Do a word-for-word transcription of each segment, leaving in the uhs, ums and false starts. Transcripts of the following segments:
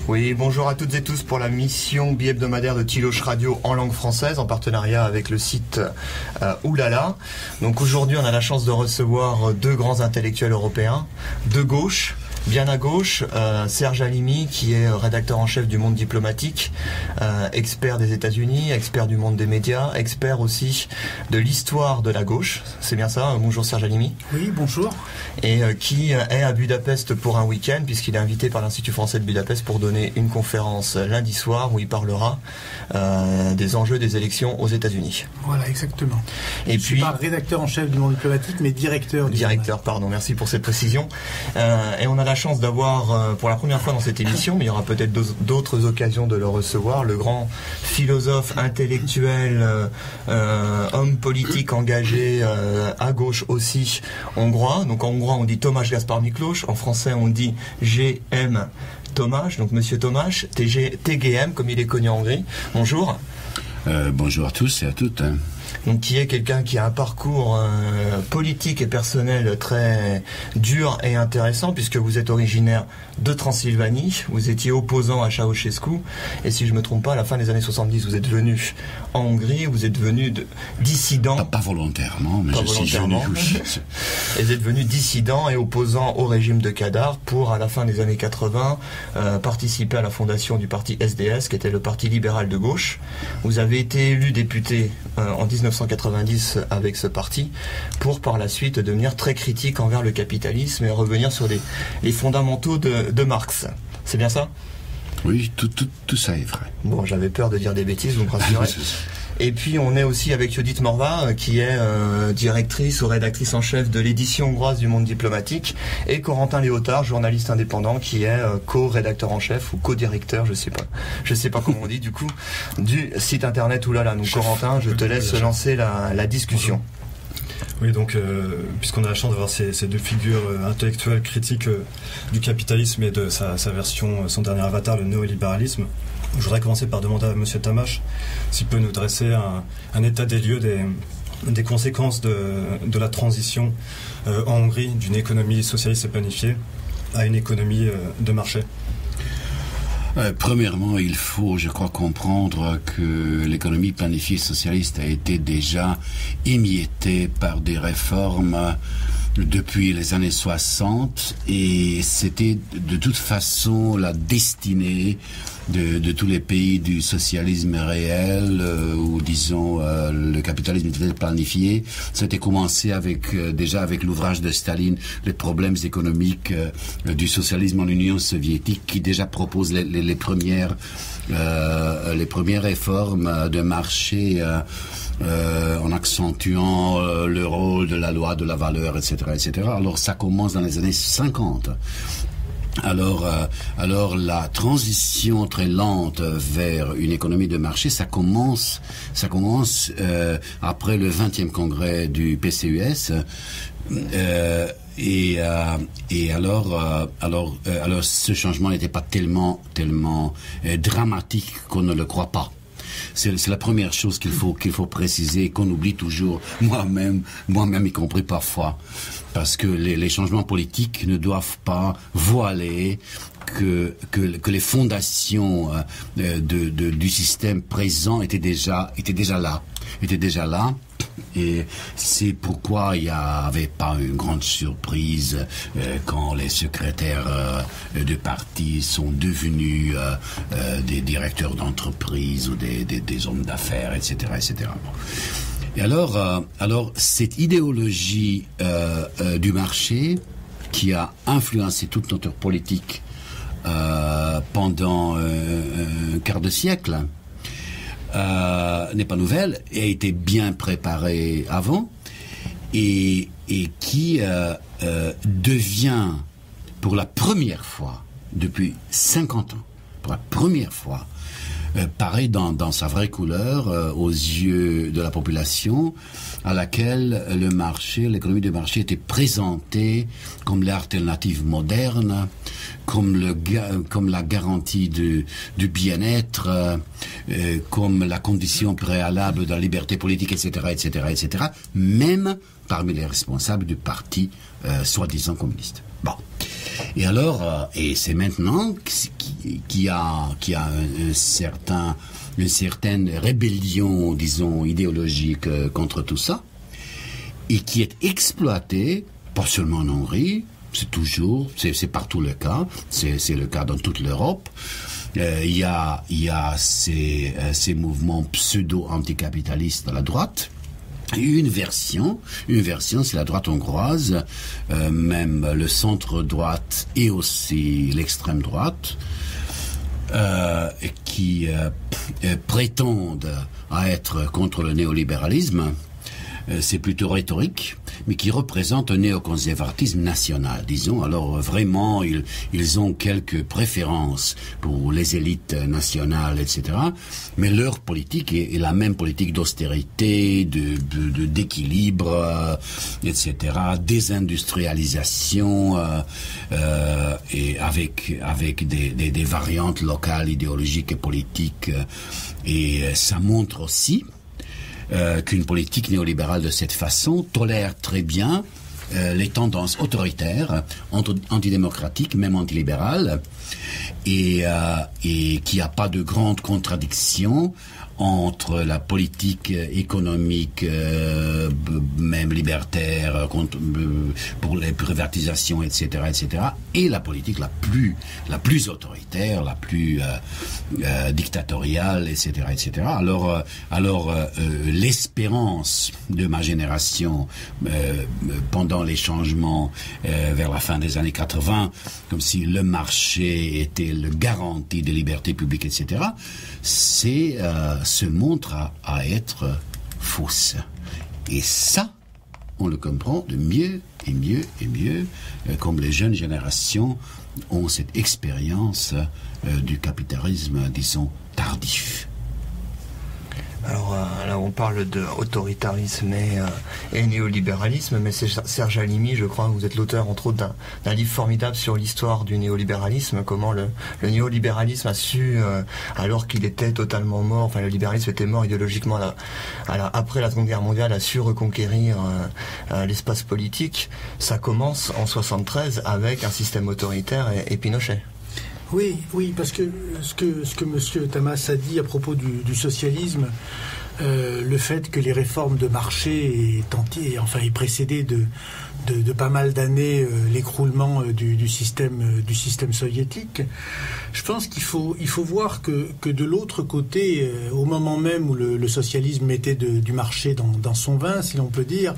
Oui, bonjour à toutes et tous pour la mission bi-hebdomadaire de Tiloche Radio en langue française en partenariat avec le site euh, Oulala. Donc aujourd'hui, on a la chance de recevoir deux grands intellectuels européens de gauche. Bien à gauche, euh, Serge Halimi, qui est rédacteur en chef du Monde diplomatique, euh, expert des États-Unis, expert du monde des médias, expert aussi de l'histoire de la gauche. C'est bien ça? Bonjour Serge Halimi. Oui, bonjour. Et euh, qui est à Budapest pour un week-end, puisqu'il est invité par l'Institut français de Budapest pour donner une conférence lundi soir où il parlera euh, des enjeux des élections aux États-Unis. Voilà, exactement. Et Je puis, suis pas rédacteur en chef du Monde diplomatique, mais directeur du Directeur, pardon, merci pour cette précision. Euh, et on a la chance d'avoir, euh, pour la première fois dans cette émission, mais il y aura peut-être d'autres occasions de le recevoir, le grand philosophe, intellectuel, euh, euh, homme politique engagé, euh, à gauche aussi, hongrois. Donc en hongrois on dit Tomáš Gaspar Miklós, en français on dit G M Tomáš, donc Monsieur Tomáš, T G M comme il est connu en Hongrie. Bonjour. Euh, bonjour à tous et à toutes. Hein. Donc, qui est quelqu'un qui a un parcours euh, politique et personnel très dur et intéressant, puisque vous êtes originaire de Transylvanie, vous étiez opposant à Ceausescu, et si je ne me trompe pas, à la fin des années soixante-dix, vous êtes venu en Hongrie, vous êtes venu de, dissident. Pas, pas volontairement, mais pas je volontairement. suis venu. Et vous êtes venu dissident et opposant au régime de Kadar pour, à la fin des années quatre-vingts, euh, participer à la fondation du parti S D S, qui était le parti libéral de gauche. Vous avez été élu député euh, en dix-neuf cent quatre-vingt-dix avec ce parti, pour par la suite devenir très critique envers le capitalisme et revenir sur les, les fondamentaux de, de Marx. C'est bien ça? Oui, tout, tout, tout ça est vrai. Bon, j'avais peur de dire des bêtises, vous me rassurez. Et puis on est aussi avec Judith Morva, qui est euh, directrice ou rédactrice en chef de l'édition hongroise du Monde diplomatique, et Corentin Léotard, journaliste indépendant, qui est euh, co-rédacteur en chef ou co-directeur, je sais pas, je sais pas comment on dit du coup, du site internet Oulala. Donc Corentin, je te laisse lancer la, la discussion. Oui, donc, euh, puisqu'on a la chance d'avoir ces, ces deux figures euh, intellectuelles critiques euh, du capitalisme et de sa, sa version, euh, son dernier avatar, le néolibéralisme, je voudrais commencer par demander à M. Tomáš s'il peut nous dresser un, un état des lieux des, des conséquences de, de la transition euh, en Hongrie d'une économie socialiste et planifiée à une économie euh, de marché. Euh, premièrement, il faut, je crois, comprendre que l'économie planifiée socialiste a été déjà émiettée par des réformes depuis les années soixante, et c'était de toute façon la destinée de, de tous les pays du socialisme réel, euh, ou disons euh, le capitalisme était planifié. C'était commencé avec euh, déjà avec l'ouvrage de Staline, les problèmes économiques euh, du socialisme en Union soviétique, qui déjà propose les, les, les premières euh, les premières réformes de marché euh, euh, en accentuant euh, le rôle de la loi de la valeur, et cetera, et cetera. Alors ça commence dans les années cinquante. Alors, euh, alors la transition très lente vers une économie de marché, ça commence, ça commence euh, après le vingtième congrès du P C U S. Euh, et, euh, et alors, euh, alors, euh, alors, ce changement n'était pas tellement, tellement euh, dramatique qu'on ne le croit pas. C'est, c'est la première chose qu'il faut qu'il faut préciser, qu'on oublie toujours, moi-même, moi-même y compris parfois, parce que les, les changements politiques ne doivent pas voiler que que, que les fondations euh, de, de du système présent étaient déjà étaient déjà là, étaient déjà là. Et c'est pourquoi il n'y avait pas une grande surprise euh, quand les secrétaires euh, de parti sont devenus euh, euh, des directeurs d'entreprise ou des, des, des hommes d'affaires, et cetera, et cetera. Et alors, euh, alors cette idéologie euh, euh, du marché qui a influencé toute notre politique euh, pendant euh, un quart de siècle, Euh, n'est pas nouvelle, et a été bien préparée avant, et, et qui euh, euh, devient pour la première fois depuis cinquante ans, pour la première fois, euh, paraît dans, dans sa vraie couleur euh, aux yeux de la population, à laquelle le marché, l'économie de marché était présentée comme l'alternative moderne, comme, le, comme la garantie du, du bien-être, euh, comme la condition préalable de la liberté politique, et cetera, et cetera, et cetera, même parmi les responsables du parti euh, soi-disant communiste. Bon. Et alors, euh, et c'est maintenant qui, qui a, qui a un, un certain, une certaine rébellion, disons, idéologique euh, contre tout ça, et qui est exploité, pas seulement en Hongrie, c'est toujours, c'est, c'est partout le cas, c'est, c'est le cas dans toute l'Europe. Euh, il y a, il y a ces, euh, ces mouvements pseudo-anticapitalistes à la droite. Et une version, une version, c'est la droite hongroise, euh, même le centre-droite et aussi l'extrême droite, euh, qui euh, prétendent à être contre le néolibéralisme. C'est plutôt rhétorique, mais qui représente un néoconservatisme national, disons. Alors vraiment, ils, ils ont quelques préférences pour les élites nationales, et cetera. Mais leur politique est, est la même politique d'austérité, de, de, de d'équilibre, euh, et cetera. Désindustrialisation, euh, euh, et avec avec des, des, des variantes locales, idéologiques et politiques. Et ça montre aussi Euh, qu'une politique néolibérale de cette façon tolère très bien euh, les tendances autoritaires, antidémocratiques, même antilibérales, et, euh, et qu'il n'y a pas de grande contradiction entre la politique économique, euh, même libertaire, contre, euh, pour les privatisations, et cetera, et cetera, et la politique la plus, la plus autoritaire, la plus euh, euh, dictatoriale, et cetera, et cetera. Alors, euh, alors euh, l'espérance de ma génération euh, pendant les changements euh, vers la fin des années quatre-vingts, comme si le marché était le garantie des libertés publiques, et cetera, c'est euh, se montre à, à être fausse. Et ça, on le comprend de mieux et mieux et mieux, euh, comme les jeunes générations ont cette expérience euh, du capitalisme, disons, tardif. Alors euh, là on parle de autoritarisme et, euh, et néolibéralisme, mais c'est Serge Halimi, je crois, vous êtes l'auteur entre autres d'un, d'un livre formidable sur l'histoire du néolibéralisme, comment le, le néolibéralisme a su, euh, alors qu'il était totalement mort, enfin le libéralisme était mort idéologiquement à la, à la, après la Seconde Guerre mondiale, a su reconquérir euh, euh, l'espace politique. Ça commence en soixante-treize avec un système autoritaire et, et Pinochet. Oui, oui, parce que ce que ce que Monsieur Tamas a dit à propos du, du socialisme, euh, le fait que les réformes de marché est entier, enfin est précédé de, de de pas mal d'années euh, l'écroulement euh, du, du système euh, du système soviétique. Je pense qu'il faut il faut voir que que de l'autre côté, euh, au moment même où le, le socialisme mettait de, du marché dans dans son vin, si l'on peut dire,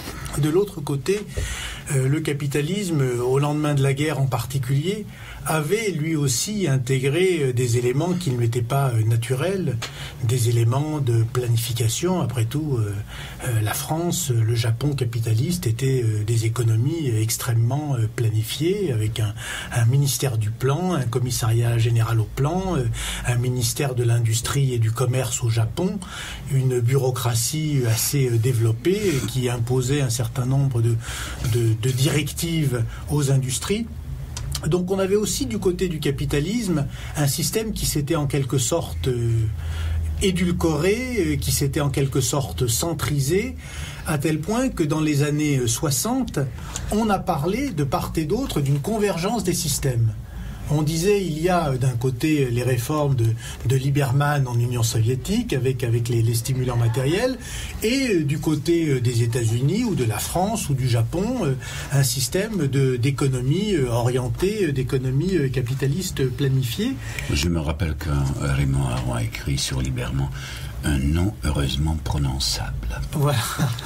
de l'autre côté, euh, le capitalisme, au lendemain de la guerre en particulier, avait lui aussi intégré des éléments qui ne lui étaient pas naturels, des éléments de planification. Après tout, euh, euh, la France, le Japon capitaliste étaient euh, des économies extrêmement euh, planifiées, avec un, un ministère du plan, un commissariat général au plan, euh, un ministère de l'industrie et du commerce au Japon, une bureaucratie assez euh, développée qui imposait un certain nombre de, de, de directives aux industries. Donc on avait aussi du côté du capitalisme un système qui s'était en quelque sorte euh, édulcoré, euh, qui s'était en quelque sorte centrisé, à tel point que dans les années soixante, on a parlé de part et d'autre d'une convergence des systèmes. On disait il y a d'un côté les réformes de, de Lieberman en Union soviétique avec, avec les, les stimulants matériels, et du côté des États-Unis ou de la France ou du Japon, un système de, d'économie orientée, d'économie capitaliste planifiée. Je me rappelle que Raymond Aron a écrit sur Lieberman un nom heureusement prononçable. Voilà.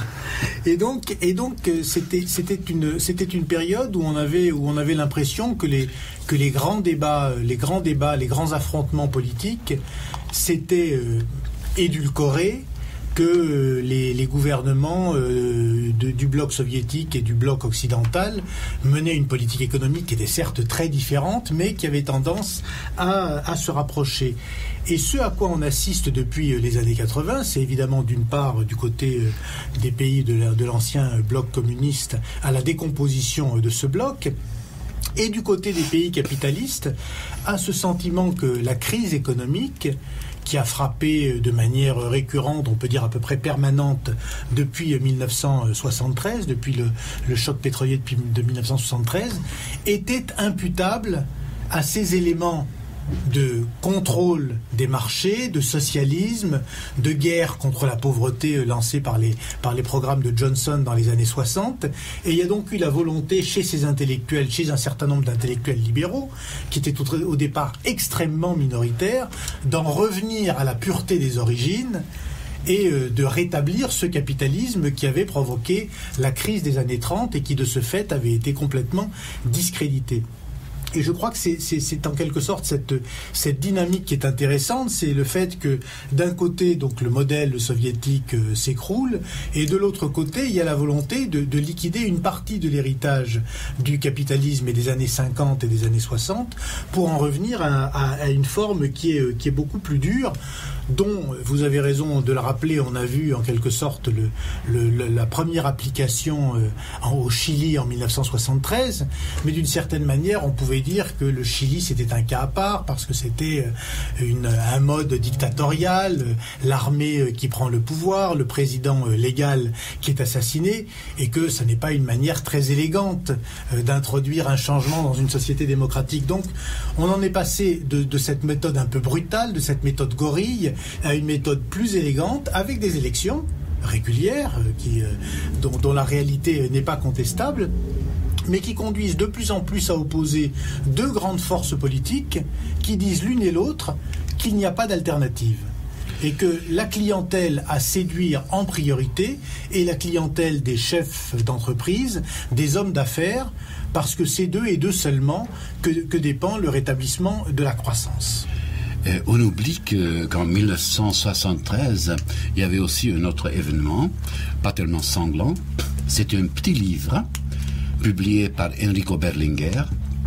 Et donc, et donc, c'était, c'était une, c'était une période où on avait, où on avait l'impression que les, que les grands débats, les grands débats, les grands affrontements politiques s'étaient euh, édulcorés, que euh, les, les gouvernements euh, de, du bloc soviétique et du bloc occidental menaient une politique économique qui était certes très différente, mais qui avait tendance à, à se rapprocher. Et ce à quoi on assiste depuis les années quatre-vingts, c'est évidemment d'une part du côté des pays de, la, de l'ancien bloc communiste à la décomposition de ce bloc, et du côté des pays capitalistes à ce sentiment que la crise économique qui a frappé de manière récurrente, on peut dire à peu près permanente, depuis mille neuf cent soixante-treize, depuis le, le choc pétrolier depuis de mille neuf cent soixante-treize, était imputable à ces éléments de contrôle des marchés, de socialisme, de guerre contre la pauvreté lancée par les, par les programmes de Johnson dans les années soixante. Et il y a donc eu la volonté chez ces intellectuels, chez un certain nombre d'intellectuels libéraux, qui étaient au, au départ extrêmement minoritaires, d'en revenir à la pureté des origines et de rétablir ce capitalisme qui avait provoqué la crise des années trente et qui de ce fait avait été complètement discrédité. Et je crois que c'est, c'est, c'est en quelque sorte cette, cette dynamique qui est intéressante, c'est le fait que d'un côté, donc le modèle soviétique euh, s'écroule, et de l'autre côté, il y a la volonté de, de liquider une partie de l'héritage du capitalisme et des années cinquante et des années soixante pour en revenir à, à, à une forme qui est, qui est beaucoup plus dure, dont, vous avez raison de le rappeler, on a vu en quelque sorte le, le, le, la première application euh, en, au Chili en mille neuf cent soixante-treize, mais d'une certaine manière, on pouvait dire que le Chili c'était un cas à part parce que c'était une, un mode dictatorial, l'armée qui prend le pouvoir, le président légal qui est assassiné, et que ça n'est pas une manière très élégante d'introduire un changement dans une société démocratique. Donc on en est passé de, de cette méthode un peu brutale, de cette méthode gorille, à une méthode plus élégante avec des élections régulières qui, dont, dont la réalité n'est pas contestable, mais qui conduisent de plus en plus à opposer deux grandes forces politiques qui disent l'une et l'autre qu'il n'y a pas d'alternative. Et que la clientèle à séduire en priorité est la clientèle des chefs d'entreprise, des hommes d'affaires, parce que c'est d'eux et d'eux seulement que, que dépend le rétablissement de la croissance. Euh, on oublie que, qu'en mille neuf cent soixante-treize, il y avait aussi un autre événement, pas tellement sanglant. C'était un petit livre publié par Enrico Berlinguer,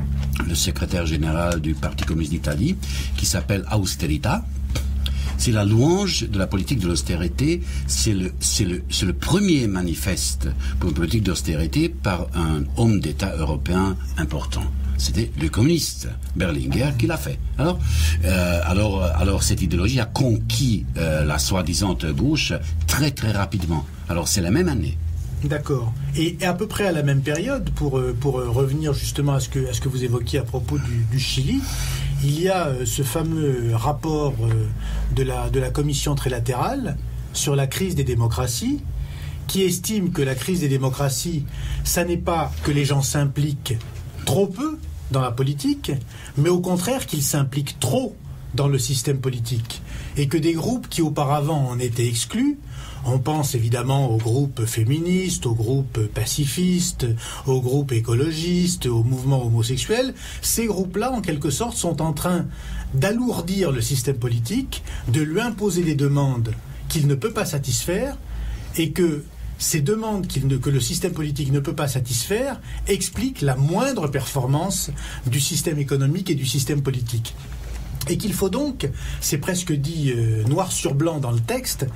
le secrétaire général du Parti communiste d'Italie, qui s'appelle Austerita. C'est la louange de la politique de l'austérité. C'est le, c'est le, c'est le premier manifeste pour une politique d'austérité par un homme d'État européen important. C'était le communiste Berlinguer qui l'a fait. Alors, euh, alors, alors cette idéologie a conquis euh, la soi-disant gauche très très rapidement. Alors c'est la même année. D'accord. Et à peu près à la même période, pour, pour revenir justement à ce que, à ce que vous évoquiez à propos du, du Chili, il y a ce fameux rapport de la, de la commission trilatérale sur la crise des démocraties, qui estime que la crise des démocraties, ça n'est pas que les gens s'impliquent trop peu dans la politique, mais au contraire qu'ils s'impliquent trop dans le système politique, et que des groupes qui auparavant en étaient exclus, on pense évidemment aux groupes féministes, aux groupes pacifistes, aux groupes écologistes, aux mouvements homosexuels, ces groupes-là, en quelque sorte, sont en train d'alourdir le système politique, de lui imposer des demandes qu'il ne peut pas satisfaire, et que ces demandes qu'il ne, que le système politique ne peut pas satisfaire expliquent la moindre performance du système économique et du système politique. Et qu'il faut donc, c'est presque dit euh, noir sur blanc dans le texte,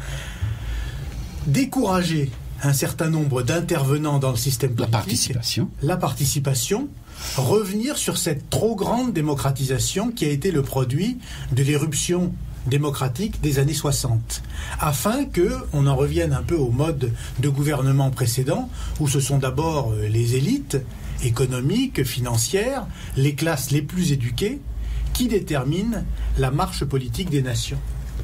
décourager un certain nombre d'intervenants dans le système politique, la participation, la participation, revenir sur cette trop grande démocratisation qui a été le produit de l'éruption démocratique des années soixante, afin qu'on en revienne un peu au mode de gouvernement précédent, où ce sont d'abord les élites économiques, financières, les classes les plus éduquées, qui déterminent la marche politique des nations.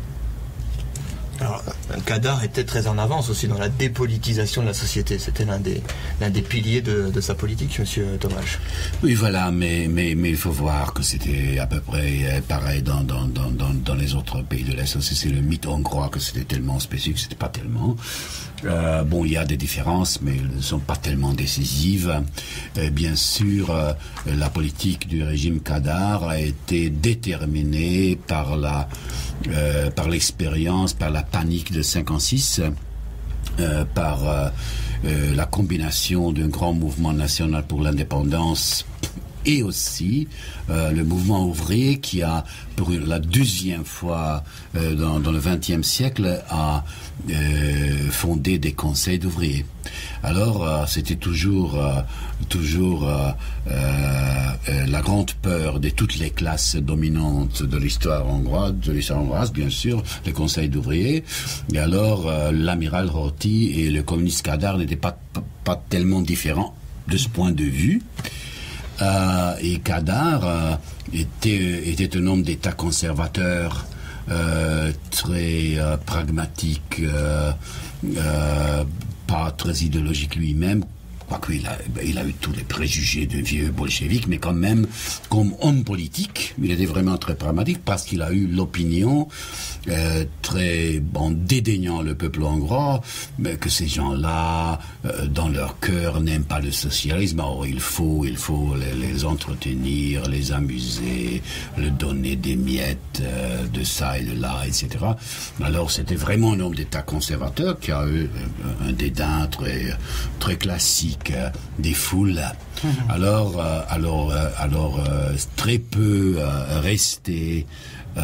Alors, Kadar était très en avance aussi dans la dépolitisation de la société. C'était l'un des, l'un des piliers de, de sa politique, monsieur Tomáš. Oui, voilà, mais, mais, mais il faut voir que c'était à peu près pareil dans, dans, dans, dans, dans les autres pays de l'Est. C'est le mythe hongrois que c'était tellement spécifique, c'était pas tellement. Euh, bon, il y a des différences, mais elles ne sont pas tellement décisives. Euh, bien sûr, euh, la politique du régime Kadar a été déterminée par la, euh, par l'expérience, par la panique de cinquante-six, euh, par euh, euh, la combination d'un grand mouvement national pour l'indépendance et aussi euh, le mouvement ouvrier qui a, pour la deuxième fois euh, dans, dans le vingtième siècle, a euh, fondé des conseils d'ouvriers. Alors, euh, c'était toujours, euh, toujours euh, euh, la grande peur de toutes les classes dominantes de l'histoire hongroise, de l'histoire hongroise, bien sûr, les conseils d'ouvriers. Et alors, euh, l'amiral Horthy et le communiste Kadar n'étaient pas, pas, pas tellement différents de ce point de vue. Euh, et Kadar, euh, était, était un homme d'État conservateur, euh, très euh, pragmatique, euh, euh, pas très idéologique lui-même. Quoique il a, il a eu tous les préjugés de vieux bolcheviques, mais quand même, comme homme politique, il était vraiment très pragmatique parce qu'il a eu l'opinion euh, très, en dédaignant le peuple hongrois, mais que ces gens-là, euh, dans leur cœur, n'aiment pas le socialisme. Alors il faut, il faut les, les entretenir, les amuser, leur donner des miettes euh, de ça et de là, et cetera. Alors c'était vraiment un homme d'État conservateur qui a eu un dédain très, très classique des foules. Mmh. Alors, euh, alors, euh, alors euh, très peu euh, resté euh,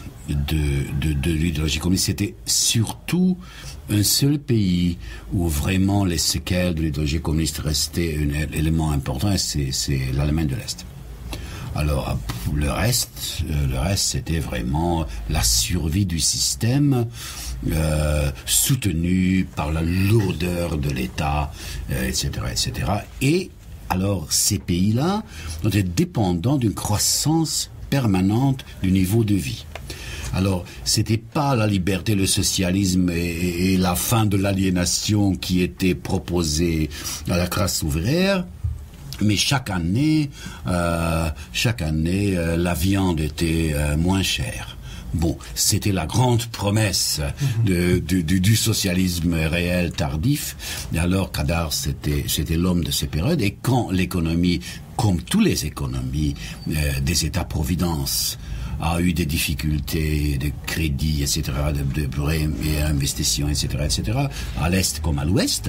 de, de, de l'idéologie communiste. C'était surtout un seul pays où vraiment les séquelles de l'idéologie communiste restaient un élément important, et c'est, c'est l'Allemagne de l'Est. Alors, le reste, le reste, c'était vraiment la survie du système, euh, soutenu par la lourdeur de l'État, euh, et cetera, et cetera. Et alors, ces pays-là étaient dépendants d'une croissance permanente du niveau de vie. Alors, c'était pas la liberté, le socialisme et, et, et la fin de l'aliénation qui étaient proposés à la classe ouvrière. Mais chaque année, euh, chaque année, euh, la viande était euh, moins chère. Bon, c'était la grande promesse de, de, de, du socialisme réel tardif. Et alors, Kadar, c'était, c'était l'homme de ces périodes. Et quand l'économie, comme toutes les économies euh, des États-providence, a eu des difficultés de crédit, et cetera, de, de, de réinvestissement, et cetera, et cetera, à l'Est comme à l'Ouest,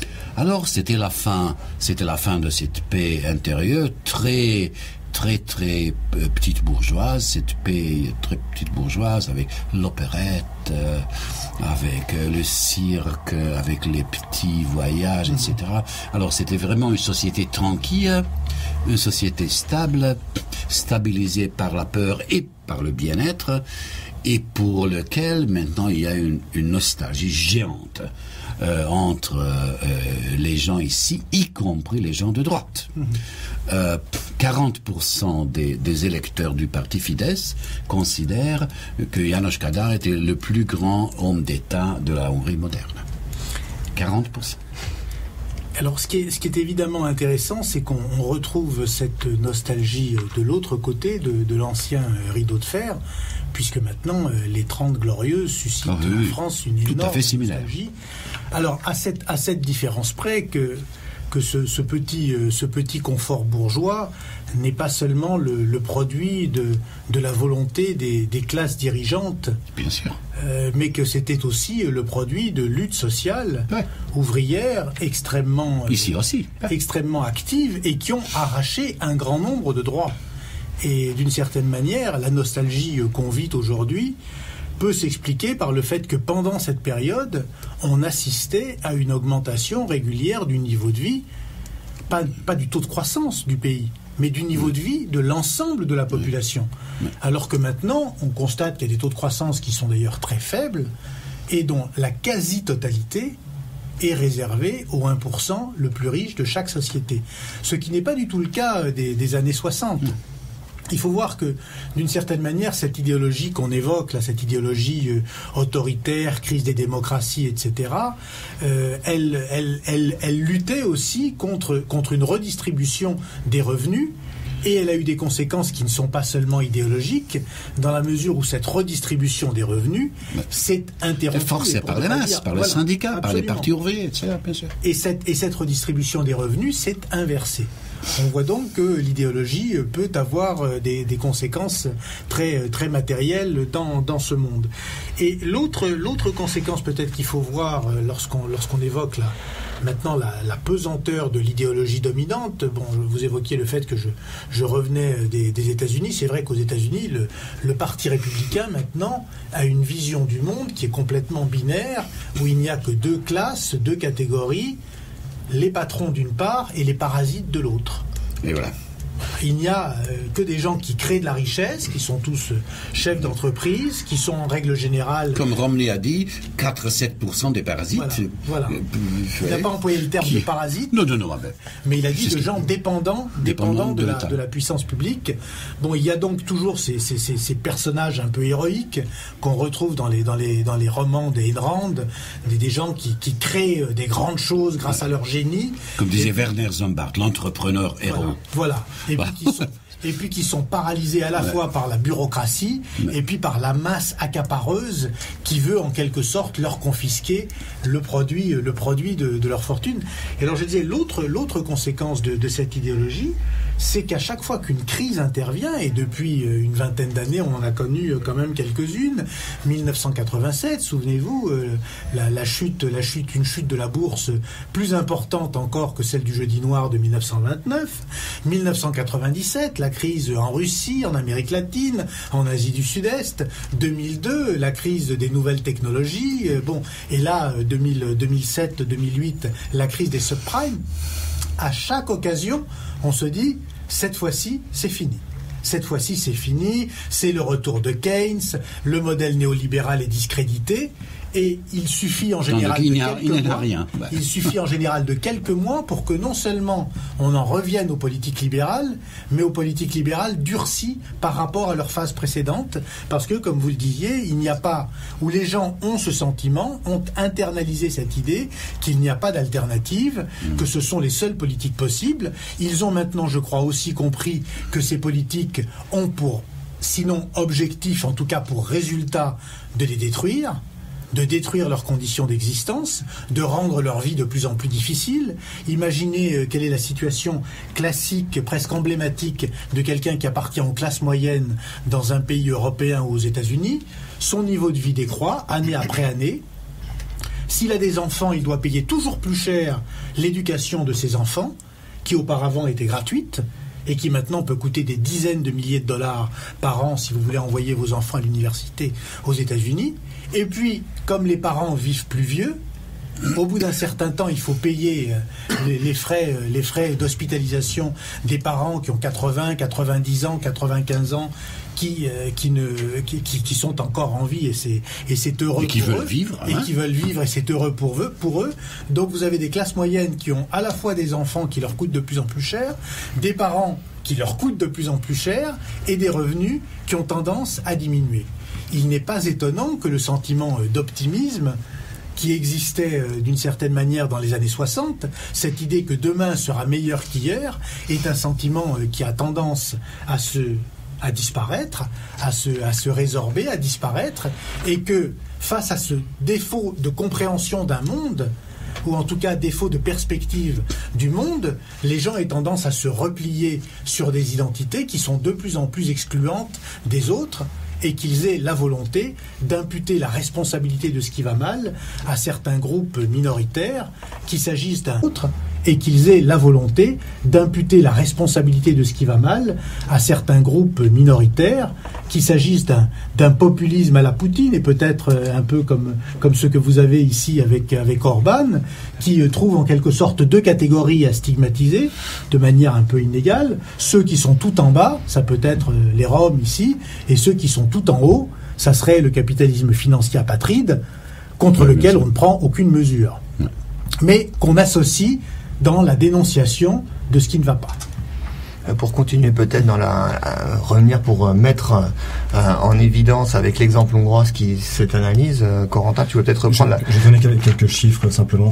alors c'était la fin, c'était la fin de cette paix intérieure très, très, très euh, petite bourgeoise, cette paix très petite bourgeoise avec l'opérette, euh, avec euh, le cirque, avec les petits voyages, mmh. et cetera. Alors c'était vraiment une société tranquille, une société stable, stabilisée par la peur et par le bien-être, et pour lequel maintenant il y a une, une nostalgie géante. Euh, entre euh, les gens ici, y compris les gens de droite. Mmh. Euh, quarante pour cent des, des électeurs du parti Fidesz considèrent que János Kadar était le plus grand homme d'État de la Hongrie moderne. quarante pour cent. Alors, ce qui est, ce qui est évidemment intéressant, c'est qu'on retrouve cette nostalgie de l'autre côté de, de l'ancien rideau de fer, puisque maintenant, les Trente Glorieuses suscitent ah, oui, en France une énorme tout à fait similaire. nostalgie. Alors, à cette, à cette différence près que, que ce, ce, petit, ce petit confort bourgeois n'est pas seulement le, le produit de, de la volonté des, des classes dirigeantes, bien sûr, euh, mais que c'était aussi le produit de luttes sociales ouais. ouvrières extrêmement, ici aussi, ouais. extrêmement actives et qui ont arraché un grand nombre de droits. Et d'une certaine manière, la nostalgie qu'on vit aujourd'hui peut s'expliquer par le fait que pendant cette période, on assistait à une augmentation régulière du niveau de vie, pas, pas du taux de croissance du pays, mais du niveau de vie de l'ensemble de la population. Alors que maintenant, on constate qu'il y a des taux de croissance qui sont d'ailleurs très faibles et dont la quasi-totalité est réservée au un pour cent le plus riche de chaque société. Ce qui n'est pas du tout le cas des, des années soixante. Il faut voir que, d'une certaine manière, cette idéologie qu'on évoque, là, cette idéologie euh, autoritaire, crise des démocraties, et cetera, euh, elle, elle, elle, elle luttait aussi contre, contre une redistribution des revenus, et elle a eu des conséquences qui ne sont pas seulement idéologiques, dans la mesure où cette redistribution des revenus s'est interrompue. Forcée par les masses, par les voilà, syndicats, absolument. Par les partis ouvriers, et cetera, bien sûr. Et cette, et cette redistribution des revenus s'est inversée. On voit donc que l'idéologie peut avoir des, des conséquences très, très matérielles dans, dans ce monde. Et l'autre, l'autre conséquence peut-être qu'il faut voir lorsqu'on, lorsqu'on évoque la, maintenant la, la pesanteur de l'idéologie dominante, bon, vous évoquiez le fait que je, je revenais des, des États-Unis. C'est vrai qu'aux États-Unis, le, le Parti républicain maintenant a une vision du monde qui est complètement binaire, où il n'y a que deux classes, deux catégories, les patrons d'une part et les parasites de l'autre. Et voilà. Il n'y a euh, que des gens qui créent de la richesse, qui sont tous euh, chefs d'entreprise, qui sont en règle générale... Comme Romney a dit, quatre à sept pour cent des parasites. Voilà. voilà. Euh, il n'a pas employé le terme qui... de parasite, non, non, non, ben, mais il a dit de gens dépendants, dépendants de, de, la, de la puissance publique. Bon, il y a donc toujours ces, ces, ces, ces personnages un peu héroïques qu'on retrouve dans les, dans, les, dans les romans des Ayn Rand, des, des gens qui, qui créent des grandes choses grâce à leur génie. Comme disait et... Werner Sombart, l'entrepreneur héros. Voilà. voilà. Et puis qui sont... et puis qui sont paralysés à la ouais. fois par la bureaucratie ouais. et puis par la masse accapareuse qui veut en quelque sorte leur confisquer le produit, le produit de, de leur fortune. Et alors je disais, l'autre, l'autre conséquence de, de cette idéologie, c'est qu'à chaque fois qu'une crise intervient, et depuis une vingtaine d'années, on en a connu quand même quelques-unes, mille neuf cent quatre-vingt-sept, souvenez-vous, euh, la, la chute, la chute, une chute de la bourse plus importante encore que celle du jeudi noir de mille neuf cent vingt-neuf, mille neuf cent quatre-vingt-dix-sept, la crise en Russie, en Amérique latine, en Asie du Sud-Est, deux mille deux, la crise des nouvelles technologies, euh, bon, et là, deux mille, deux mille sept, deux mille huit, la crise des subprimes. À chaque occasion, on se dit, cette fois-ci, c'est fini. Cette fois-ci, c'est fini, c'est le retour de Keynes, le modèle néolibéral est discrédité, et il suffit en général il de quelques il mois, rien. Bah. il suffit en général de quelques mois pour que non seulement on en revienne aux politiques libérales, mais aux politiques libérales durcies par rapport à leur phase précédente, parce que, comme vous le disiez, il n'y a pas, où les gens ont ce sentiment, ont internalisé cette idée qu'il n'y a pas d'alternative, mmh. que ce sont les seules politiques possibles. Ils ont maintenant, je crois, aussi compris que ces politiques ont pour, sinon objectif, en tout cas pour résultat, de les détruire, de détruire leurs conditions d'existence, de rendre leur vie de plus en plus difficile. Imaginez euh, quelle est la situation classique, presque emblématique de quelqu'un qui appartient aux classes moyennes dans un pays européen ou aux États-Unis. Son niveau de vie décroît, année après année. S'il a des enfants, il doit payer toujours plus cher l'éducation de ses enfants, qui auparavant était gratuite, et qui maintenant peut coûter des dizaines de milliers de dollars par an si vous voulez envoyer vos enfants à l'université aux États-Unis. Et puis, comme les parents vivent plus vieux, au bout d'un certain temps, il faut payer les, les frais, les frais d'hospitalisation des parents qui ont quatre-vingts, quatre-vingt-dix ans, quatre-vingt-quinze ans, qui, qui, ne, qui, qui sont encore en vie, et c'est, et c'est heureux et qui pour veulent eux. Vivre, hein. Et qui veulent vivre, et c'est heureux pour eux, pour eux. Donc vous avez des classes moyennes qui ont à la fois des enfants qui leur coûtent de plus en plus cher, des parents qui leur coûtent de plus en plus cher, et des revenus qui ont tendance à diminuer. Il n'est pas étonnant que le sentiment d'optimisme qui existait d'une certaine manière dans les années soixante, cette idée que demain sera meilleur qu'hier, est un sentiment qui a tendance à se, à disparaître, à se, à se résorber, à disparaître, et que face à ce défaut de compréhension d'un monde, ou en tout cas défaut de perspective du monde, les gens aient tendance à se replier sur des identités qui sont de plus en plus excluantes des autres, et qu'ils aient la volonté d'imputer la responsabilité de ce qui va mal à certains groupes minoritaires, qu'il s'agisse d'un autre, et qu'ils aient la volonté d'imputer la responsabilité de ce qui va mal à certains groupes minoritaires, qu'il s'agisse d'un, d'un populisme à la Poutine, et peut-être un peu comme, comme ce que vous avez ici avec, avec Orban, qui trouve en quelque sorte deux catégories à stigmatiser de manière un peu inégale. Ceux qui sont tout en bas, ça peut être les Roms ici, et ceux qui sont tout en haut, ça serait le capitalisme financier apatride, contre oui, lequel on ne prend aucune mesure, oui. mais qu'on associe dans la dénonciation de ce qui ne va pas. Pour continuer peut-être dans la euh, revenir pour euh, mettre euh, en évidence avec l'exemple hongrois qui cette analyse, euh, Corentin, tu veux peut-être reprendre la... Je vais donner quelques chiffres simplement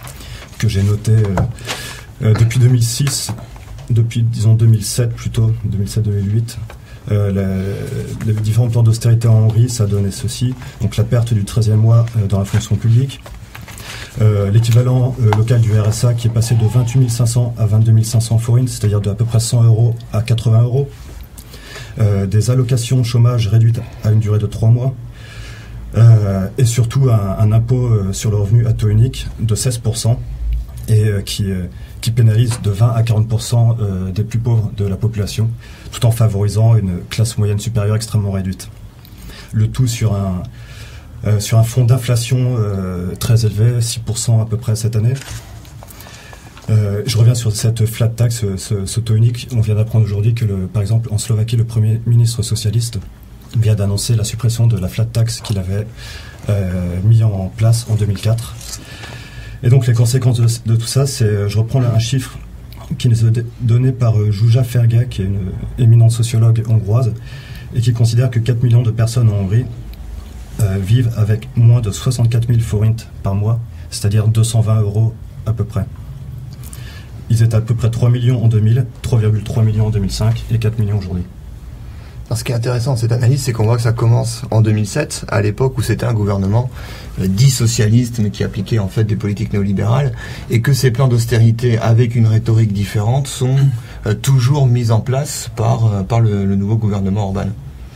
que j'ai notés euh, euh, depuis deux mille six, depuis disons deux mille sept plutôt, deux mille sept deux mille huit. Euh, la, les différents plans d'austérité en Hongrie, ça a donné ceci. Donc la perte du treizième mois euh, dans la fonction publique. Euh, l'équivalent euh, local du R S A qui est passé de vingt-huit mille cinq cents à vingt-deux mille cinq cents forints, c'est-à-dire de à peu près cent euros à quatre-vingts euros. Euh, des allocations chômage réduites à une durée de trois mois. Euh, et surtout un, un impôt euh, sur le revenu à taux unique de seize pour cent et euh, qui, euh, qui pénalise de vingt à quarante pour cent euh, des plus pauvres de la population, tout en favorisant une classe moyenne supérieure extrêmement réduite. Le tout sur un... Euh, sur un fonds d'inflation euh, très élevé, six pour cent à peu près cette année. Euh, je reviens sur cette flat tax, ce, ce taux unique. On vient d'apprendre aujourd'hui que, le, par exemple, en Slovaquie, le Premier ministre socialiste vient d'annoncer la suppression de la flat tax qu'il avait euh, mis en place en deux mille quatre. Et donc les conséquences de, de tout ça, c'est, je reprends là un chiffre qui nous est donné par euh, Zsuzsa Ferga, qui est une éminente sociologue hongroise, et qui considère que quatre millions de personnes en Hongrie euh, vivent avec moins de soixante-quatre mille forints par mois, c'est-à-dire deux cent vingt euros à peu près. Ils étaient à peu près trois millions en deux mille, trois virgule trois millions en deux mille cinq et quatre millions aujourd'hui. Alors, ce qui est intéressant de cette analyse, c'est qu'on voit que ça commence en deux mille sept, à l'époque où c'était un gouvernement euh, dit socialiste, mais qui appliquait en fait des politiques néolibérales, et que ces plans d'austérité, avec une rhétorique différente, sont euh, toujours mis en place par, euh, par le, le nouveau gouvernement Orban.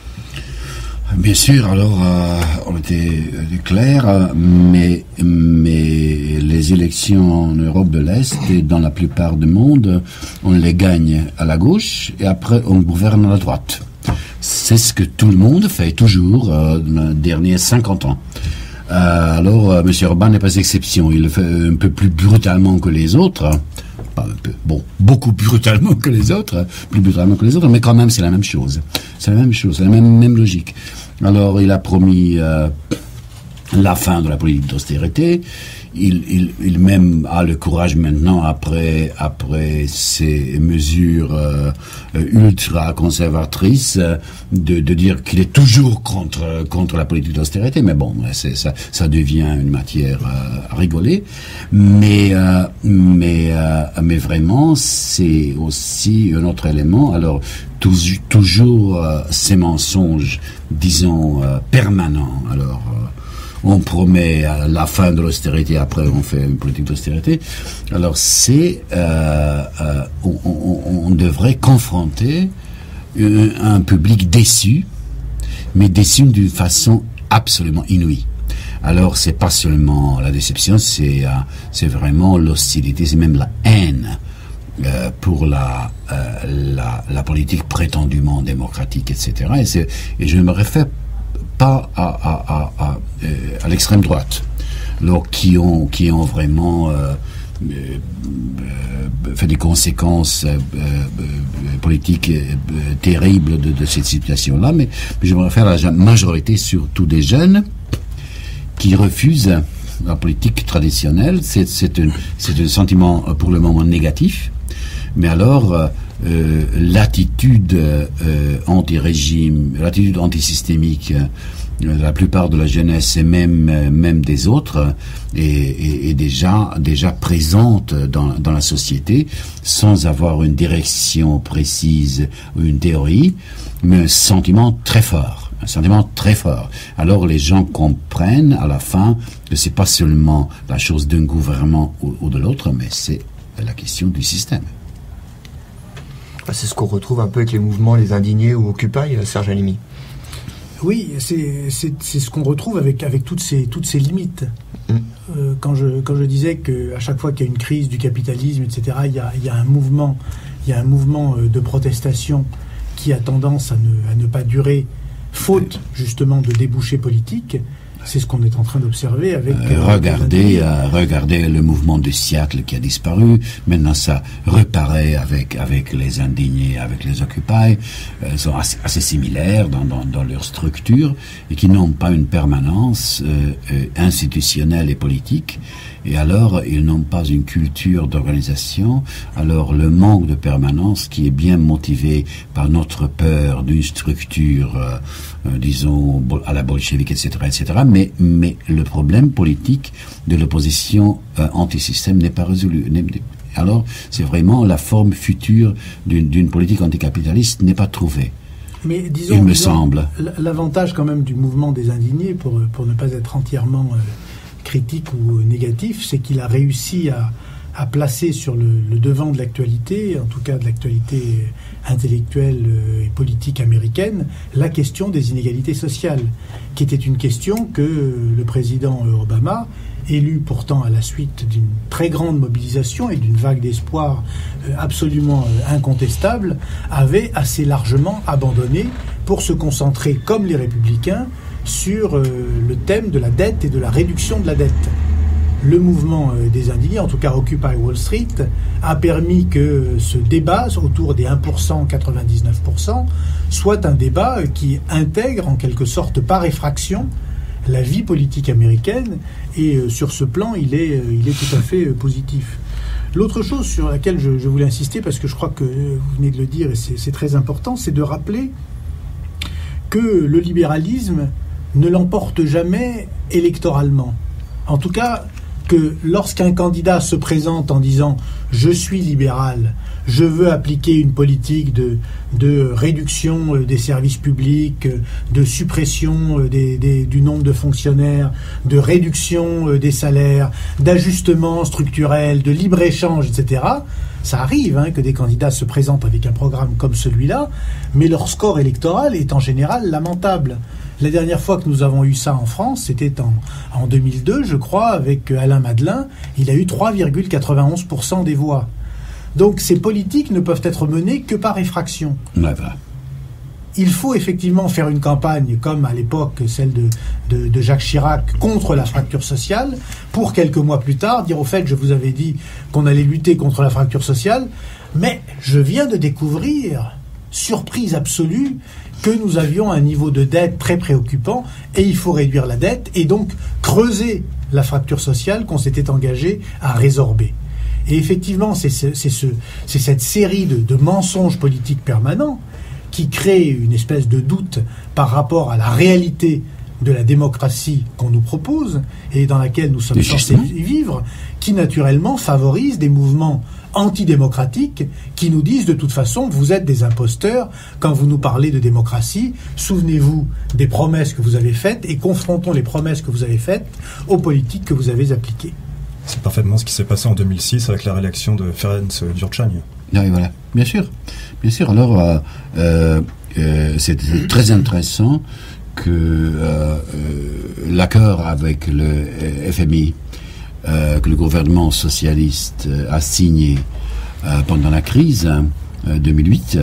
Bien sûr, alors euh, on était clair, mais, mais les élections en Europe de l'Est et dans la plupart du monde, on les gagne à la gauche et après on gouverne à la droite. C'est ce que tout le monde fait toujours euh, dans les derniers cinquante ans. Euh, alors, euh, M. Orban n'est pas exception. Il le fait un peu plus brutalement que les autres. Pas un peu, bon, beaucoup plus brutalement que les autres, plus brutalement que les autres, mais quand même c'est la même chose. C'est la même chose, c'est la même, même logique. Alors, il a promis euh, la fin de la politique d'austérité. Il, il, il même a le courage maintenant, après, après ces mesures euh, ultra conservatrices, de, de dire qu'il est toujours contre, contre la politique d'austérité. Mais bon, c'est, ça, ça devient une matière euh, à rigoler. Mais, euh, mais, euh, mais vraiment, c'est aussi un autre élément. Alors, toujours, toujours euh, ces mensonges, disons, euh, permanents. Alors, euh, on promet la fin de l'austérité, après on fait une politique d'austérité. Alors c'est, euh, euh, on, on, on devrait confronter un, un public déçu, mais déçu d'une façon absolument inouïe. Alors c'est pas seulement la déception, c'est, euh, c'est vraiment l'hostilité, c'est même la haine euh, pour la, euh, la, la politique prétendument démocratique, et cetera. Et, c'est, et je me réfère pas à, à, à, à, à l'extrême droite, alors qui ont, qui ont vraiment euh, euh, fait des conséquences euh, euh, politiques euh, terribles de, de cette situation-là, mais, mais je me réfère à la majorité, surtout des jeunes, qui refusent la politique traditionnelle. C'est, c'est, un, c'est un sentiment pour le moment négatif, mais alors euh, Euh, l'attitude euh, anti-régime, l'attitude antisystémique euh, de la plupart de la jeunesse et même euh, même des autres est, est, est déjà déjà présente dans dans la société, sans avoir une direction précise ou une théorie, mais un sentiment très fort. Un sentiment très fort. Alors les gens comprennent à la fin que c'est pas seulement la chose d'un gouvernement ou, ou de l'autre, mais c'est la question du système. C'est ce qu'on retrouve un peu avec les mouvements Les Indignés ou Occupy, Serge Halimi. Oui, c'est, c'est, c'est ce qu'on retrouve avec, avec toutes ces, toutes ces limites. Mm. Euh, quand, je, quand je disais qu'à chaque fois qu'il y a une crise du capitalisme, et cetera, il y a, il y a un mouvement, il y a un mouvement de protestation qui a tendance à ne, à ne pas durer, faute justement de débouchés politiques. C'est ce qu'on est en train d'observer avec... Euh, regardez, euh, regardez le mouvement de Seattle qui a disparu. Maintenant, ça reparaît avec, avec les Indignés, avec les Occupy. Euh, ils sont assez, assez similaires dans, dans, dans leur structure et qui n'ont pas une permanence euh, euh, institutionnelle et politique. Et alors, ils n'ont pas une culture d'organisation. Alors, le manque de permanence qui est bien motivé par notre peur d'une structure, euh, euh, disons, à la bolchevique, et cetera, et cetera. Mais, mais le problème politique de l'opposition euh, anti-système n'est pas résolu. Alors, c'est vraiment la forme future d'une, d'une politique anticapitaliste n'est pas trouvée. Mais disons, il me disons, semble. L'avantage quand même du mouvement des Indignés, pour, pour ne pas être entièrement... Euh, critique ou négatif, c'est qu'il a réussi à, à placer sur le, le devant de l'actualité, en tout cas de l'actualité intellectuelle et politique américaine, la question des inégalités sociales, qui était une question que le président Obama, élu pourtant à la suite d'une très grande mobilisation et d'une vague d'espoir absolument incontestable, avait assez largement abandonné pour se concentrer, comme les républicains, sur euh, le thème de la dette et de la réduction de la dette. le mouvement des indignés, en tout cas Occupy Wall Street, a permis que ce débat autour des un pour cent, quatre-vingt-dix-neuf pour cent soit un débat qui intègre en quelque sorte par effraction la vie politique américaine, et sur ce plan, il est, il est tout à fait positif. L'autre chose sur laquelle je, je voulais insister, parce que je crois que vous venez de le dire et c'est, c'est très important, c'est de rappeler que le libéralisme ne l'emporte jamais électoralement. En tout cas, que lorsqu'un candidat se présente en disant « je suis libéral », je veux appliquer une politique de, de réduction des services publics, de suppression des, des, du nombre de fonctionnaires, de réduction des salaires, d'ajustement structurel, de libre-échange, et cetera. Ça arrive hein, que des candidats se présentent avec un programme comme celui-là, mais leur score électoral est en général lamentable. La dernière fois que nous avons eu ça en France, c'était en, en deux mille deux, je crois, avec Alain Madelin. Il a eu trois virgule quatre-vingt-onze pour cent des voix. Donc ces politiques ne peuvent être menées que par effraction. Ouais, voilà. Il faut effectivement faire une campagne, comme à l'époque celle de, de, de Jacques Chirac, contre la fracture sociale, pour quelques mois plus tard dire au fait, je vous avais dit qu'on allait lutter contre la fracture sociale, mais je viens de découvrir, surprise absolue, que nous avions un niveau de dette très préoccupant et il faut réduire la dette et donc creuser la fracture sociale qu'on s'était engagé à résorber. Et effectivement, c'est, ce, c'est, ce, c'est cette série de, de mensonges politiques permanents qui crée une espèce de doute par rapport à la réalité de la démocratie qu'on nous propose et dans laquelle nous sommes censés vivre, qui naturellement favorise des mouvements antidémocratiques qui nous disent de toute façon vous êtes des imposteurs quand vous nous parlez de démocratie, souvenez-vous des promesses que vous avez faites et confrontons les promesses que vous avez faites aux politiques que vous avez appliquées. C'est parfaitement ce qui s'est passé en deux mille six avec la réélection de Ferenc Gyurcsány. Oui, voilà, bien sûr. Bien sûr, alors euh, euh, euh, c'est très intéressant que euh, euh, l'accord avec le F M I Euh, que le gouvernement socialiste euh, a signé euh, pendant la crise euh, deux mille huit,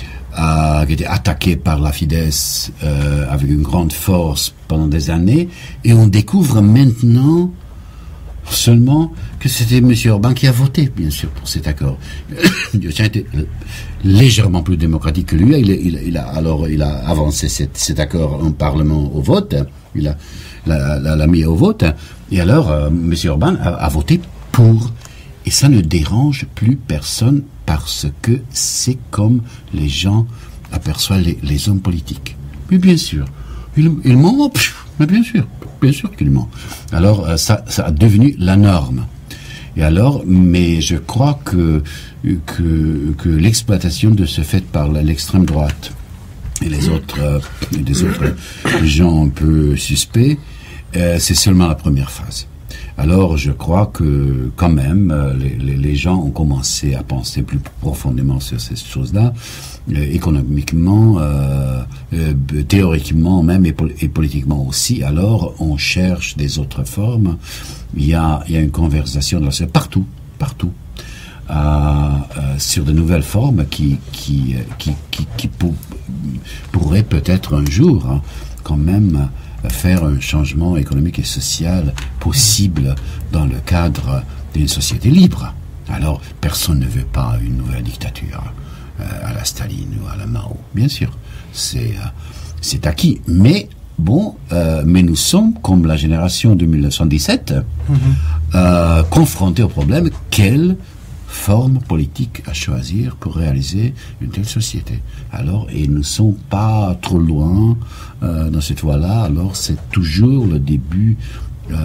a été attaqué par la Fidesz euh, avec une grande force pendant des années, et on découvre maintenant seulement que c'était M. Orban qui a voté, bien sûr, pour cet accord. Gyurcsány était légèrement plus démocratique que lui. Il, il, il a alors il a avancé cet, cet accord en Parlement au vote. Il a l'a, l'a, l'a mis au vote. Et alors, euh, M. Orban a, a voté pour. Et ça ne dérange plus personne parce que c'est comme les gens aperçoivent les, les hommes politiques. Mais bien sûr, il, il ment, mais bien sûr, bien sûr qu'il ment. Alors, euh, ça, ça a devenu la norme. Et alors, mais je crois que, que, que l'exploitation de ce fait par l'extrême droite et les autres, euh, et des autres gens un peu suspects, euh, c'est seulement la première phase. Alors, je crois que, quand même, les, les, les gens ont commencé à penser plus profondément sur ces choses-là, euh, économiquement, euh, euh, théoriquement même, et, pol- et politiquement aussi. Alors, on cherche des autres formes. Il y a, il y a une conversation de la partout, partout, euh, euh, sur de nouvelles formes qui, qui, qui, qui, qui pour, pourraient peut-être un jour, hein, quand même, faire un changement économique et social possible dans le cadre d'une société libre. Alors, personne ne veut pas une nouvelle dictature euh, à la Staline ou à la Mao. Bien sûr, c'est, euh, c'est acquis. Mais, bon, euh, mais nous sommes, comme la génération de mille neuf cent dix-sept, mm-hmm. euh, confrontés au problème quelle forme politique à choisir pour réaliser une telle société. Alors, et nous ne sommes pas trop loin euh, dans cette voie-là, alors c'est toujours le début euh,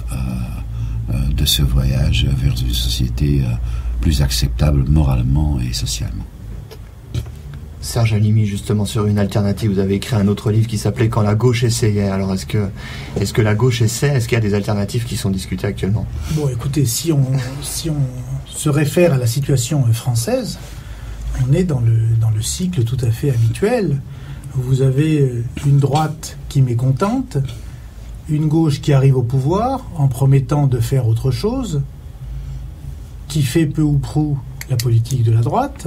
euh, de ce voyage vers une société euh, plus acceptable moralement et socialement. Serge Halimi, justement, sur une alternative, vous avez écrit un autre livre qui s'appelait « Quand la gauche essayait ». Alors, est-ce que, est-ce que la gauche essaie ? Est-ce qu'il y a des alternatives qui sont discutées actuellement ? Bon, écoutez, si on, si on se réfère à la situation française, on est dans le, dans le cycle tout à fait habituel. Vous avez une droite qui est mécontente, une gauche qui arrive au pouvoir en promettant de faire autre chose, qui fait peu ou prou la politique de la droite.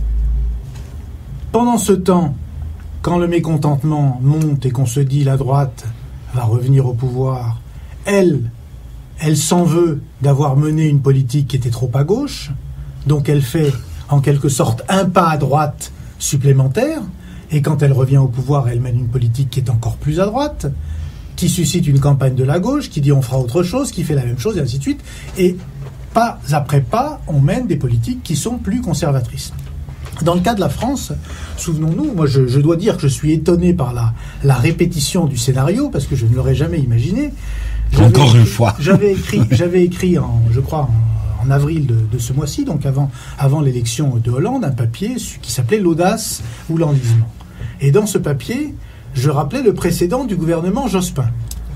Pendant ce temps, quand le mécontentement monte et qu'on se dit la droite va revenir au pouvoir, elle, elle s'en veut d'avoir mené une politique qui était trop à gauche, donc elle fait en quelque sorte un pas à droite supplémentaire, et quand elle revient au pouvoir, elle mène une politique qui est encore plus à droite, qui suscite une campagne de la gauche, qui dit on fera autre chose, qui fait la même chose, et ainsi de suite, et pas après pas, on mène des politiques qui sont plus conservatrices. Dans le cas de la France, souvenons-nous, moi je, je dois dire que je suis étonné par la, la répétition du scénario, parce que je ne l'aurais jamais imaginé. J'avais Encore écrit, une fois. J'avais écrit, j'avais écrit en, je crois, en, en avril de, de ce mois-ci, donc avant, avant l'élection de Hollande, un papier qui s'appelait l'audace ou l'enlisement. Et dans ce papier, je rappelais le précédent du gouvernement Jospin.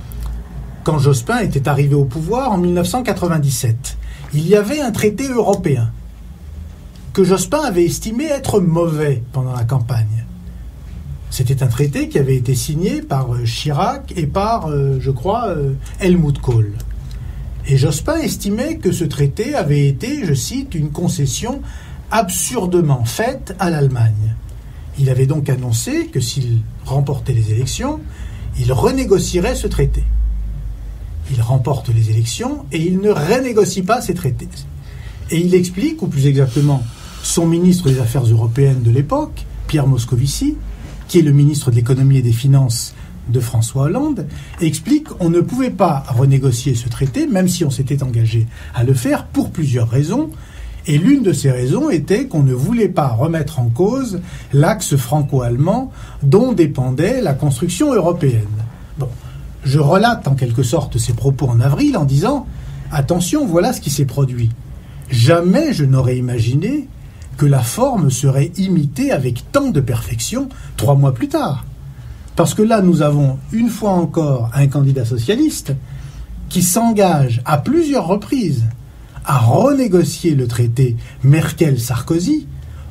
Quand Jospin était arrivé au pouvoir en mille neuf cent quatre-vingt-dix-sept, il y avait un traité européen que Jospin avait estimé être mauvais pendant la campagne. C'était un traité qui avait été signé par Chirac et par, euh, je crois, euh, Helmut Kohl. Et Jospin estimait que ce traité avait été, je cite, une concession absurdement faite à l'Allemagne. Il avait donc annoncé que s'il remportait les élections, il renégocierait ce traité. Il remporte les élections et il ne renégocie pas ces traités. Et il explique, ou plus exactement, son ministre des Affaires européennes de l'époque, Pierre Moscovici, qui est le ministre de l'économie et des finances de François Hollande, explique qu'on ne pouvait pas renégocier ce traité, même si on s'était engagé à le faire, pour plusieurs raisons. Et l'une de ces raisons était qu'on ne voulait pas remettre en cause l'axe franco-allemand dont dépendait la construction européenne. Bon, je relate en quelque sorte ces propos en avril en disant « Attention, voilà ce qui s'est produit. Jamais je n'aurais imaginé que la forme serait imitée avec tant de perfection trois mois plus tard. Parce que là, nous avons une fois encore un candidat socialiste qui s'engage à plusieurs reprises à renégocier le traité Merkel-Sarkozy,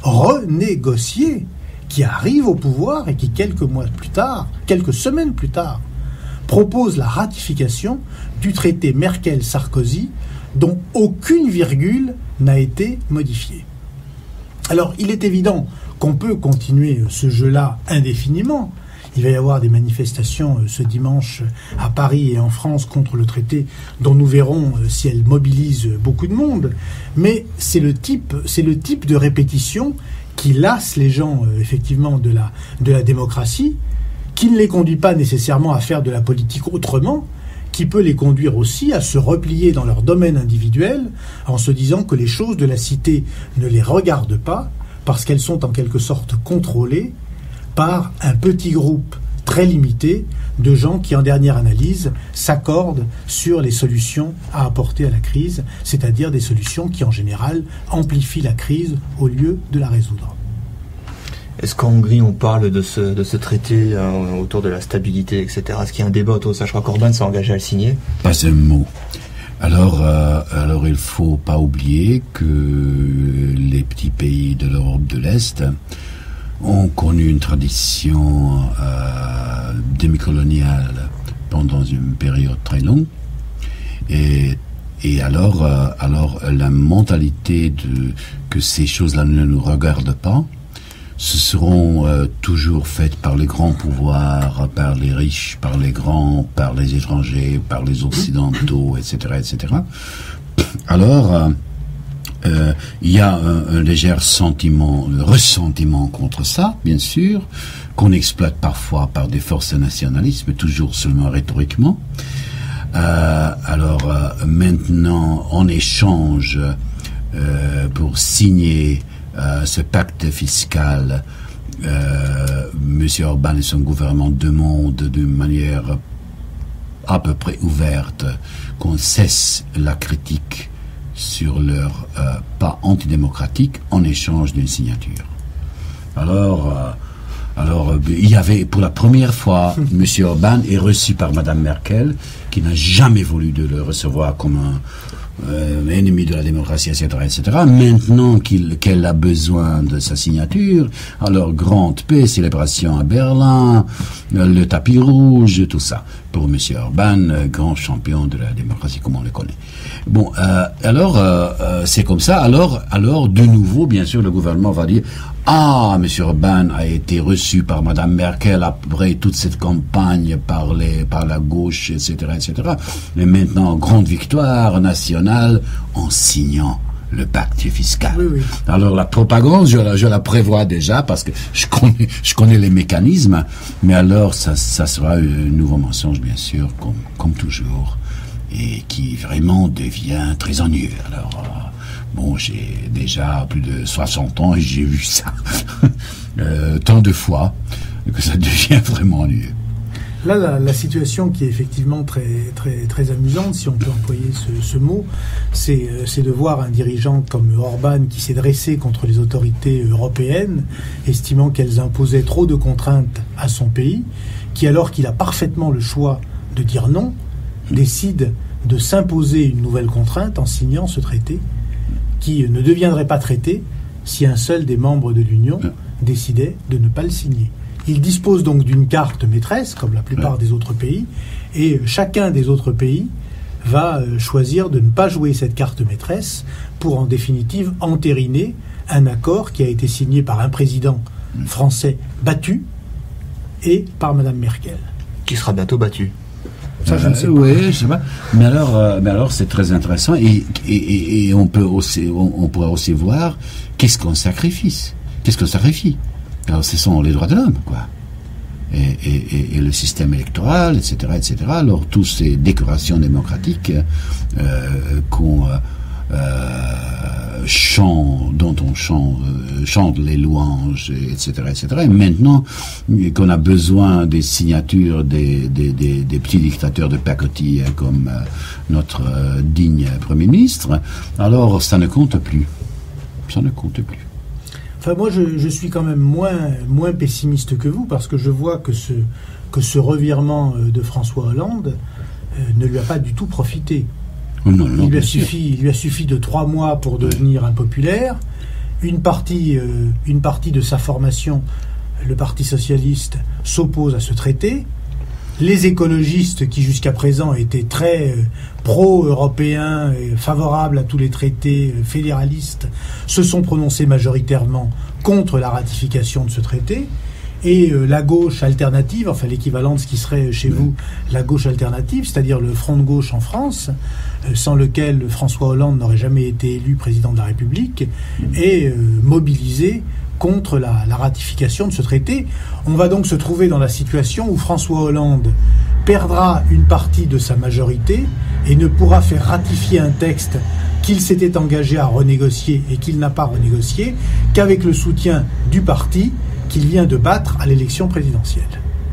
renégocier, qui arrive au pouvoir et qui, quelques mois plus tard, quelques semaines plus tard, propose la ratification du traité Merkel-Sarkozy dont aucune virgule n'a été modifiée. Alors, il est évident qu'on peut continuer ce jeu-là indéfiniment. Il va y avoir des manifestations ce dimanche à Paris et en France contre le traité dont nous verrons si elles mobilisent beaucoup de monde. Mais c'est le type, c'est le type de répétition qui lasse les gens, effectivement, de la, de la démocratie, qui ne les conduit pas nécessairement à faire de la politique autrement, qui peut les conduire aussi à se replier dans leur domaine individuel en se disant que les choses de la cité ne les regardent pas parce qu'elles sont en quelque sorte contrôlées par un petit groupe très limité de gens qui, en dernière analyse, s'accordent sur les solutions à apporter à la crise, c'est-à-dire des solutions qui, en général, amplifient la crise au lieu de la résoudre. Est-ce qu'en Hongrie, on parle de ce, de ce traité euh, autour de la stabilité, et cetera? Est-ce qu'il y a un débat autour de ça? Je crois qu'Orban s'est engagé à le signer. Pas un mot. Alors, euh, alors il ne faut pas oublier que les petits pays de l'Europe de l'Est ont connu une tradition euh, demi-coloniale pendant une période très longue. Et, et alors, euh, alors, la mentalité de, que ces choses-là ne nous regardent pas, ce seront euh, toujours faites par les grands pouvoirs, par les riches, par les grands, par les étrangers, par les occidentaux, et cetera, et cetera. Alors, euh, euh, il y a un, un léger sentiment, un ressentiment contre ça, bien sûr, qu'on exploite parfois par des forces nationalistes, mais toujours seulement rhétoriquement. Euh, alors, euh, maintenant, en échange euh, pour signer Euh, ce pacte fiscal, euh, M. Orban et son gouvernement demandent d'une manière à peu près ouverte qu'on cesse la critique sur leur euh, pas antidémocratique en échange d'une signature. Alors, euh, alors euh, il y avait pour la première fois, M. Orban est reçu par Mme Merkel, qui n'a jamais voulu de le recevoir comme un Euh, ennemi de la démocratie, et cetera, et cetera. Maintenant qu'il, qu'elle a besoin de sa signature, alors grande paix, célébration à Berlin, euh, le tapis rouge, tout ça. Pour M. Orban, euh, grand champion de la démocratie, comme on le connaît. Bon, euh, alors, euh, euh, c'est comme ça. Alors, alors, de nouveau, bien sûr, le gouvernement va dire, Ah, M. Orban a été reçu par Mme Merkel après toute cette campagne par, les, par la gauche, et cetera, et cetera. Mais maintenant, grande victoire nationale en signant le pacte fiscal. Oui, oui. Alors la propagande, je la, je la prévois déjà parce que je connais, je connais les mécanismes, mais alors ça, ça sera un nouveau mensonge, bien sûr, comme, comme toujours, et qui vraiment devient très ennuyeux. Alors, euh, bon, j'ai déjà plus de soixante ans et j'ai vu ça euh, tant de fois que ça devient vraiment ennuyeux. Là, la, la situation qui est effectivement très, très, très amusante, si on peut employer ce, ce mot, c'est, c'est de voir un dirigeant comme Orban qui s'est dressé contre les autorités européennes, estimant qu'elles imposaient trop de contraintes à son pays, qui, alors qu'il a parfaitement le choix de dire non, décide de s'imposer une nouvelle contrainte en signant ce traité, qui ne deviendrait pas traité si un seul des membres de l'Union décidait de ne pas le signer. Il dispose donc d'une carte maîtresse, comme la plupart des autres pays, et chacun des autres pays va choisir de ne pas jouer cette carte maîtresse pour, en définitive, entériner un accord qui a été signé par un président français battu et par Mme Merkel. Qui sera bientôt battu. Ça, je ne sais pas. Euh, oui, je sais pas. Mais alors, euh, mais alors, c'est très intéressant et, et, et on peut aussi, on, on pourra aussi voir qu'est-ce qu'on sacrifie, qu'est-ce qu'on sacrifie. Alors, ce sont les droits de l'homme, quoi. Et, et, et le système électoral, et cetera, et cetera. Alors, toutes ces décorations démocratiques euh, qu'on euh, chante, dont on chante, euh, chante les louanges, et cetera, et cetera. Et maintenant qu'on a besoin des signatures des, des, des, des petits dictateurs de pacotille comme euh, notre euh, digne Premier ministre, alors ça ne compte plus. Ça ne compte plus. Enfin, moi, je, je suis quand même moins, moins pessimiste que vous, parce que je vois que ce, que ce revirement de François Hollande euh, ne lui a pas du tout profité. Non, non, il, lui a sûr. suffi, il lui a suffi de trois mois pour devenir impopulaire. Une partie, euh, une partie de sa formation, le Parti socialiste, s'oppose à ce traité. Les écologistes, qui jusqu'à présent étaient très euh, pro-européens, et favorables à tous les traités euh, fédéralistes, se sont prononcés majoritairement contre la ratification de ce traité. Et euh, la gauche alternative, enfin l'équivalent de ce qui serait chez vous la gauche alternative, c'est-à-dire le Front de gauche en France, euh, sans lequel François Hollande n'aurait jamais été élu président de la République, est euh, mobilisé contre la, la ratification de ce traité. On va donc se trouver dans la situation où François Hollande perdra une partie de sa majorité et ne pourra faire ratifier un texte qu'il s'était engagé à renégocier et qu'il n'a pas renégocié qu'avec le soutien du parti qu'il vient de battre à l'élection présidentielle.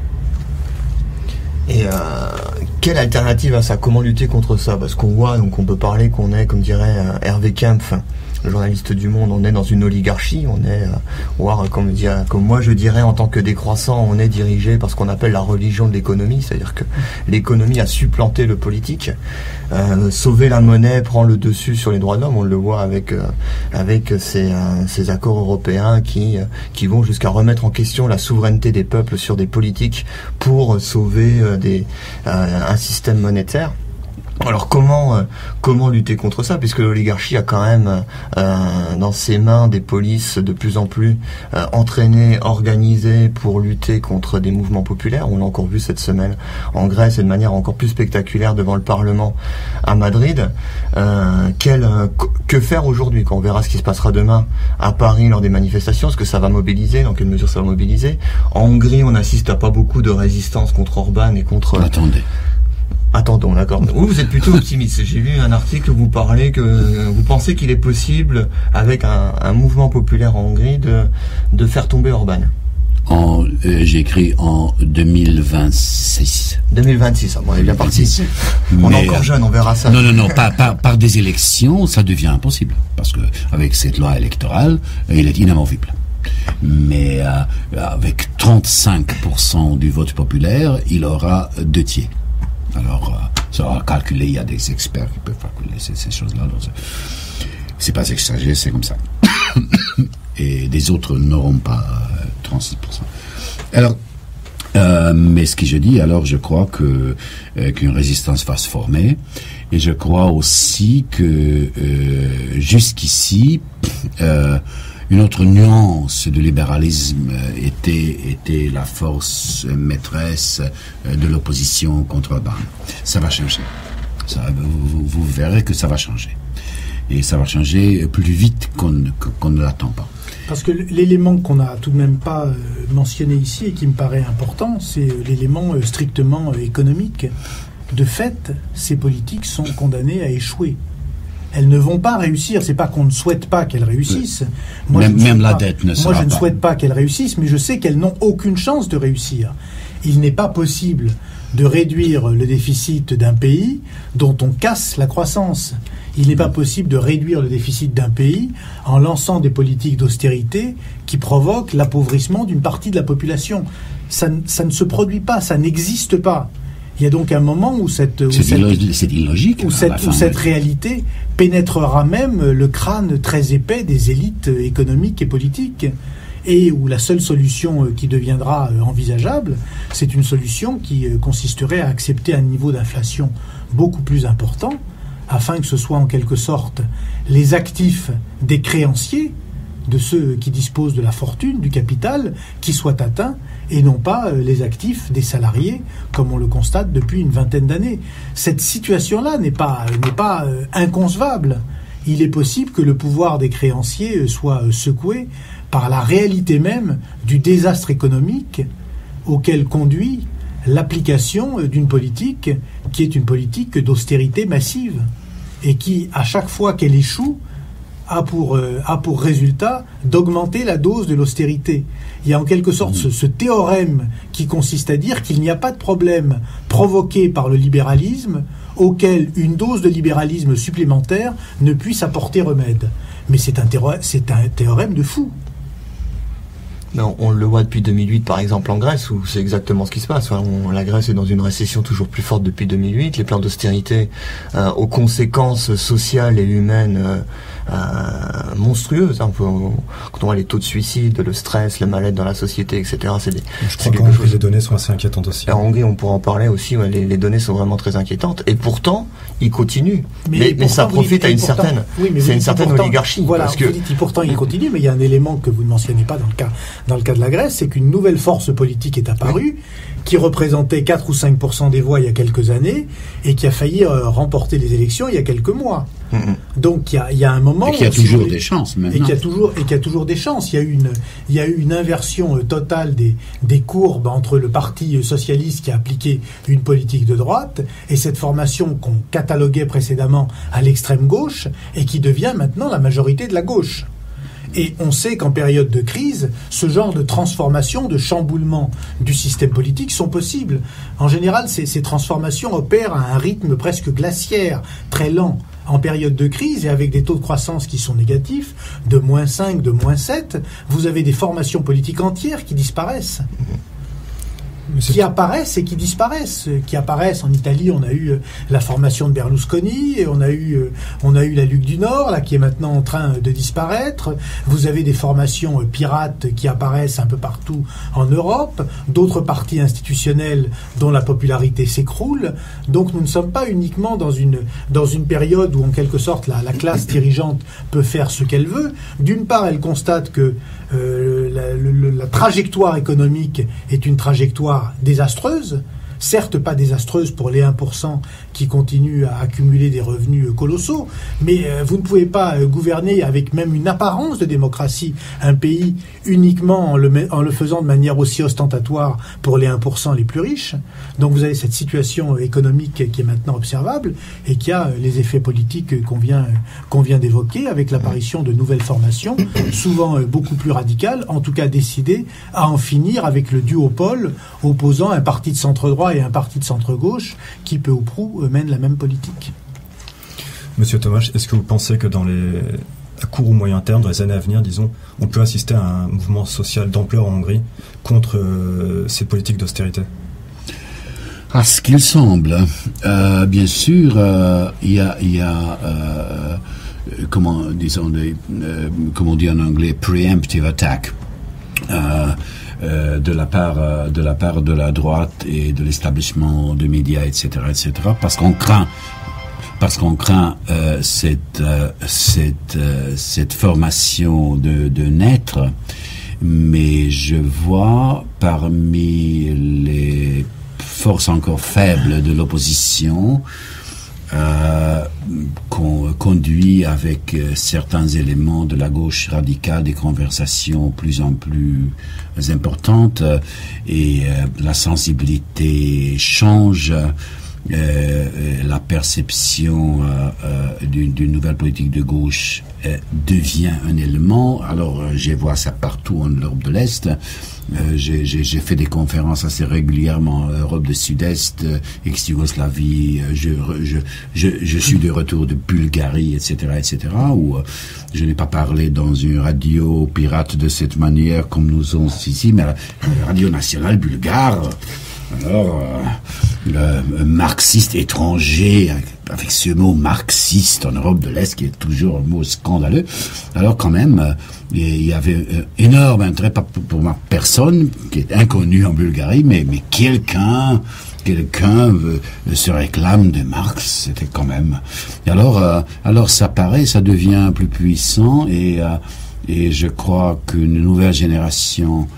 Et euh, quelle alternative à ça? Comment lutter contre ça? Parce qu'on voit, donc on peut parler qu'on est, comme dirait euh, Hervé Kempf, le journaliste du Monde, on est dans une oligarchie, on est, euh, voire comme, dire, comme moi je dirais en tant que décroissant, on est dirigé par ce qu'on appelle la religion de l'économie, c'est-à-dire que l'économie a supplanté le politique. Euh, sauver la monnaie prend le dessus sur les droits de l'homme, on le voit avec euh, avec ces, euh, ces accords européens qui euh, qui vont jusqu'à remettre en question la souveraineté des peuples sur des politiques pour sauver euh, des euh, un système monétaire. Alors comment euh, comment lutter contre ça, puisque l'oligarchie a quand même euh, dans ses mains des polices de plus en plus euh, entraînées, organisées pour lutter contre des mouvements populaires. On l'a encore vu cette semaine en Grèce et de manière encore plus spectaculaire devant le Parlement à Madrid. Euh, quel, euh, que faire aujourd'hui, quand on verra ce qui se passera demain à Paris lors des manifestations? Est-ce que ça va mobiliser? Dans quelle mesure ça va mobiliser? En Hongrie, on assiste à pas beaucoup de résistance contre Orban et contre... Attendez. Attendons, d'accord. Vous, vous êtes plutôt optimiste. J'ai lu un article où vous parlez que vous pensez qu'il est possible, avec un, un mouvement populaire en Hongrie, de, de faire tomber Orban. En, euh, j'ai écrit en deux mille vingt-six. deux mille vingt-six, on est bien parti. On Mais, est encore jeune, on verra ça. Non, non, non, par, par, par des élections, ça devient impossible. Parce que avec cette loi électorale, il est inamovible. Mais euh, avec trente-cinq pour cent du vote populaire, il aura deux tiers. Alors, euh, ça va calculer, il y a des experts qui peuvent calculer ces, ces choses-là. Alors, c'est, c'est pas exagéré, c'est comme ça. Et des autres n'auront pas euh, trente-six pour cent. Alors, euh, mais ce que je dis, alors je crois que euh, qu'une résistance va se former. Et je crois aussi que euh, jusqu'ici, euh, une autre nuance du libéralisme était, était la force maîtresse de l'opposition contre Orbán. Ça va changer. Ça, vous, vous verrez que ça va changer. Et ça va changer plus vite qu'on, qu'on ne l'attend pas. Parce que l'élément qu'on n'a tout de même pas mentionné ici et qui me paraît important, c'est l'élément strictement économique. De fait, ces politiques sont condamnées à échouer. Elles ne vont pas réussir. C'est pas qu'on ne souhaite pas qu'elles réussissent. Moi, même même la pas, dette ne sera Moi, je ne pas. souhaite pas qu'elles réussissent, mais je sais qu'elles n'ont aucune chance de réussir. Il n'est pas possible de réduire le déficit d'un pays dont on casse la croissance. Il n'est pas possible de réduire le déficit d'un pays en lançant des politiques d'austérité qui provoquent l'appauvrissement d'une partie de la population. Ça, ça ne se produit pas, ça n'existe pas. Il y a donc un moment où cette, où c'est, cette, illogique, c'est illogique, où cette, où cette réalité pénétrera même le crâne très épais des élites économiques et politiques, et où la seule solution qui deviendra envisageable, c'est une solution qui consisterait à accepter un niveau d'inflation beaucoup plus important, afin que ce soit en quelque sorte les actifs des créanciers, de ceux qui disposent de la fortune, du capital, qui soient atteints, et non pas les actifs des salariés, comme on le constate depuis une vingtaine d'années. Cette situation-là n'est pas, n'est pas inconcevable. Il est possible que le pouvoir des créanciers soit secoué par la réalité même du désastre économique auquel conduit l'application d'une politique qui est une politique d'austérité massive et qui, à chaque fois qu'elle échoue, a pour, euh, a pour résultat d'augmenter la dose de l'austérité. Il y a en quelque sorte ce, ce théorème qui consiste à dire qu'il n'y a pas de problème provoqué par le libéralisme auquel une dose de libéralisme supplémentaire ne puisse apporter remède. Mais c'est un, théorème, c'est un théorème de fou. Non, on le voit depuis deux mille huit, par exemple, en Grèce, où c'est exactement ce qui se passe. Enfin, on, la Grèce est dans une récession toujours plus forte depuis deux mille huit. Les plans d'austérité euh, aux conséquences sociales et humaines euh, euh, monstrueuses. Hein. On peut, on, quand on voit les taux de suicide, le stress, le mal-être dans la société, et cetera. C'est des, Je crois qu'en Hongrie, les données sont assez inquiétantes aussi. En Hongrie, on pourra en parler aussi. Ouais, les, les données sont vraiment très inquiétantes. Et pourtant, ils continuent. Mais, mais, pourtant, mais ça profite oui, à une pourtant, certaine, oui, mais c'est une certaine pourtant, oligarchie. Voilà, parce vous que dites, pourtant, ils continuent. Mais il y a un élément que vous ne mentionnez pas dans le cas. Dans le cas de la Grèce, c'est qu'une nouvelle force politique est apparue, oui. qui représentait quatre ou cinq pour cent des voix il y a quelques années, et qui a failli euh, remporter les élections il y a quelques mois. Mm-hmm. Donc il y a, il y a un moment... Et qui a toujours des chances maintenant. Et qui a toujours, et qui a toujours des chances. Il y a eu une, il y a eu une inversion euh, totale des, des courbes entre le Parti socialiste qui a appliqué une politique de droite, et cette formation qu'on cataloguait précédemment à l'extrême gauche, et qui devient maintenant la majorité de la gauche. Et on sait qu'en période de crise, ce genre de transformation, de chamboulement du système politique sont possibles. En général, ces, ces transformations opèrent à un rythme presque glaciaire, très lent. En période de crise et avec des taux de croissance qui sont négatifs, de moins cinq, de moins sept, vous avez des formations politiques entières qui disparaissent. Qui apparaissent et qui disparaissent. Qui apparaissent en Italie, on a eu la formation de Berlusconi, et on a eu, on a eu la Ligue du Nord, là, qui est maintenant en train de disparaître. Vous avez des formations pirates qui apparaissent un peu partout en Europe, d'autres partis institutionnels dont la popularité s'écroule. Donc nous ne sommes pas uniquement dans une, dans une période où, en quelque sorte, la, la classe dirigeante peut faire ce qu'elle veut. D'une part, elle constate que euh, la, le, la trajectoire économique est une trajectoire désastreuse, certes pas désastreuse pour les un pour cent qui continuent à accumuler des revenus colossaux, mais euh, vous ne pouvez pas euh, gouverner avec même une apparence de démocratie un pays uniquement en le, en le faisant de manière aussi ostentatoire pour les un pour cent les plus riches. Donc vous avez cette situation économique qui est maintenant observable et qui a les effets politiques qu'on vient, qu'on vient d'évoquer, avec l'apparition de nouvelles formations, souvent beaucoup plus radicales, en tout cas décidées à en finir avec le duopole opposant un parti de centre-droit et un parti de centre-gauche qui peu ou prou mène la même politique. Monsieur Tomáš, est-ce que vous pensez que dans les à court ou moyen terme, dans les années à venir, disons, on peut assister à un mouvement social d'ampleur en Hongrie contre euh, ces politiques d'austérité? À ce qu'il semble, euh, bien sûr, euh, il y a, il y a euh, comment disons, des, euh, comment on dit en anglais, preemptive attack. Euh, Euh, de la part euh, de la part de la droite et de l'établissement de médias, et cetera, et cetera, parce qu'on craint parce qu'on craint euh, cette, euh, cette, euh, cette formation de, de naître, mais je vois parmi les forces encore faibles de l'opposition euh, qu'on conduit avec euh, certains éléments de la gauche radicale des conversations plus en plus importantes euh, et euh, la sensibilité change. Euh, la perception euh, euh, d'une, d'une nouvelle politique de gauche euh, devient un élément. Alors, euh, je vois ça partout en Europe de l'Est. Euh, j'ai, j'ai, j'ai fait des conférences assez régulièrement en Europe du Sud-Est, euh, ex-Yougoslavie. Euh, je, je, je, je suis de retour de Bulgarie, et cetera, et cetera. Où euh, je n'ai pas parlé dans une radio pirate de cette manière comme nous sommes ici, mais la, la radio nationale bulgare. Alors, euh, le marxiste étranger, avec ce mot marxiste en Europe de l'Est, qui est toujours un mot scandaleux, alors quand même, euh, il y avait euh, énorme intérêt pour, pour ma personne, qui est inconnue en Bulgarie, mais, mais quelqu'un, quelqu'un euh, se réclame de Marx, c'était quand même... Et alors, euh, alors ça paraît, ça devient plus puissant, et, euh, et je crois qu'une nouvelle génération...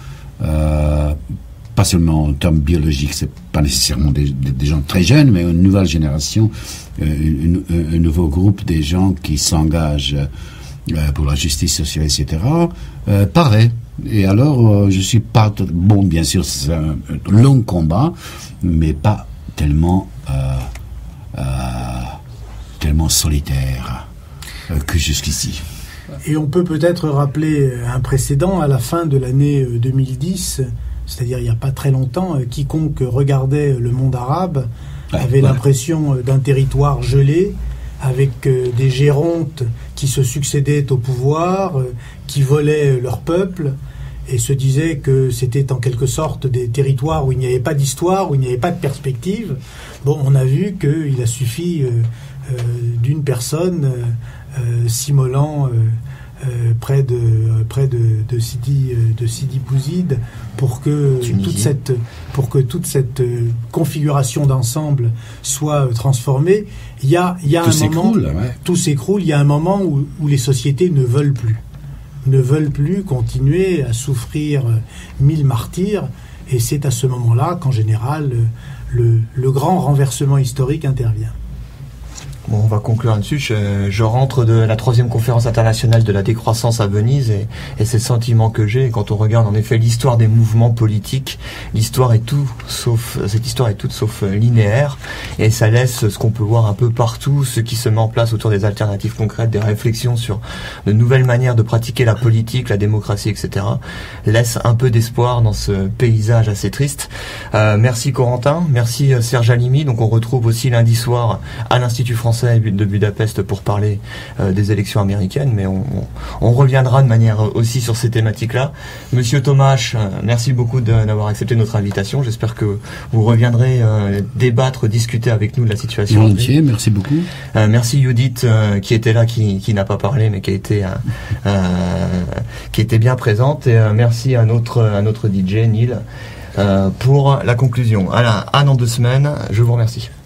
Euh, pas seulement en termes biologiques, c'est pas nécessairement des, des, des gens très jeunes, mais une nouvelle génération, euh, une, un, un nouveau groupe des gens qui s'engagent euh, pour la justice sociale, et cetera, euh, paraît. Et alors, euh, je suis pas... Bon, bien sûr, c'est un, un long combat, mais pas tellement... Euh, euh, tellement solitaire euh, que jusqu'ici. Et on peut peut-être rappeler un précédent à la fin de l'année deux mille dix, c'est-à-dire il n'y a pas très longtemps, quiconque regardait le monde arabe ouais, avait ouais. l'impression d'un territoire gelé, avec des gérontes qui se succédaient au pouvoir, qui volaient leur peuple, et se disait que c'était en quelque sorte des territoires où il n'y avait pas d'histoire, où il n'y avait pas de perspective. Bon, on a vu qu'il a suffi euh, euh, d'une personne euh, s'immolant euh, euh, près de euh, près de, de Sidi euh, de Sidi Bouzid pour que Tunisie. toute cette pour que toute cette euh, configuration d'ensemble soit euh, transformée. Il y a il y a tout un moment ouais. tout s'écroule. Il y a un moment où, où les sociétés ne veulent plus. ne veulent plus continuer à souffrir mille martyrs, et c'est à ce moment-là qu'en général le, le grand renversement historique intervient. Bon, on va conclure là-dessus. Je, je rentre de la troisième conférence internationale de la décroissance à Venise, et, et c'est le sentiment que j'ai quand on regarde en effet l'histoire des mouvements politiques. L'histoire est tout sauf, cette histoire est toute sauf linéaire, et ça laisse ce qu'on peut voir un peu partout, ce qui se met en place autour des alternatives concrètes, des réflexions sur de nouvelles manières de pratiquer la politique, la démocratie, et cetera, laisse un peu d'espoir dans ce paysage assez triste. Euh, merci Corentin, merci Serge Halimi. Donc on retrouve aussi lundi soir à l'Institut français de Budapest pour parler euh, des élections américaines, mais on, on, on reviendra de manière aussi sur ces thématiques-là. Monsieur Thomas, euh, merci beaucoup de, d'avoir accepté notre invitation. J'espère que vous reviendrez euh, débattre, discuter avec nous de la situation. Volontiers, merci beaucoup. Euh, merci Judith euh, qui était là, qui, qui n'a pas parlé, mais qui a été, euh, euh, qui était bien présente. Et euh, merci à notre, à notre D J Neil euh, pour la conclusion. À, la, à dans deux semaines. Je vous remercie.